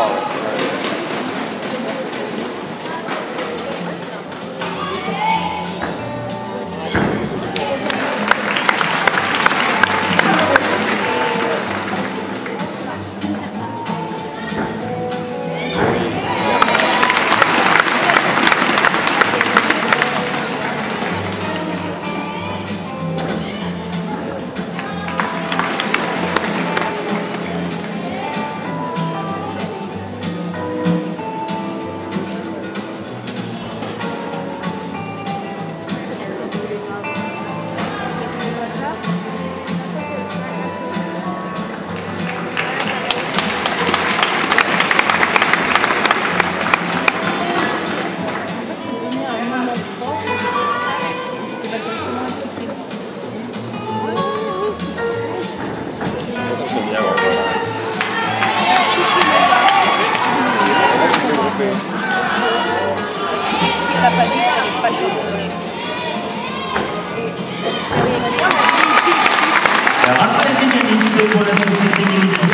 La pâtisse, elle n'est pas chaude. La rentrée des c'est pour la société municipale.